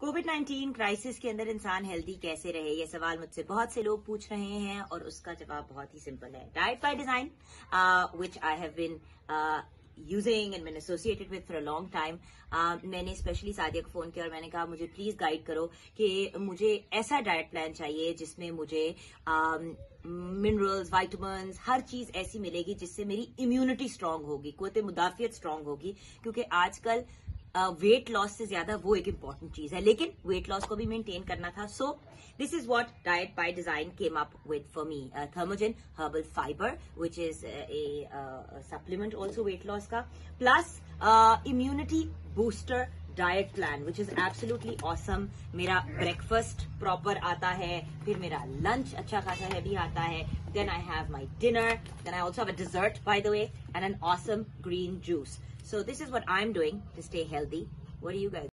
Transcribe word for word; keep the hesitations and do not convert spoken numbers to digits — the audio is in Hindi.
कोविड नाइन्टीन क्राइसिस के अंदर इंसान हेल्दी कैसे रहे, ये सवाल मुझसे बहुत से लोग पूछ रहे हैं और उसका जवाब बहुत ही सिंपल है। Diet by design, which I have been using and been associated with for a long time. मैंने स्पेशली सादिया को फोन किया और मैंने कहा मुझे प्लीज गाइड करो कि मुझे ऐसा डाइट प्लान चाहिए जिसमें मुझे मिनरल्स, वाइटामिन्स, हर चीज ऐसी मिलेगी जिससे मेरी इम्यूनिटी स्ट्रांग होगी, कुव्वत मुदाफियत स्ट्रांग होगी, क्योंकि आजकल वेट लॉस से ज्यादा वो एक इम्पॉर्टेंट चीज है, लेकिन वेट लॉस को भी मेंटेन करना था। So this is what diet by design came up with for me. Thermogen herbal fibre which is a supplement also weight loss का, plus immunity booster diet plan which is absolutely awesome. मेरा ब्रेकफास्ट प्रॉपर आता है, फिर मेरा लंच अच्छा खासा हैवी आता है, then I have my dinner, then I also have a dessert by the way and an awesome green juice. So this is what I'm doing to stay healthy. What do you guys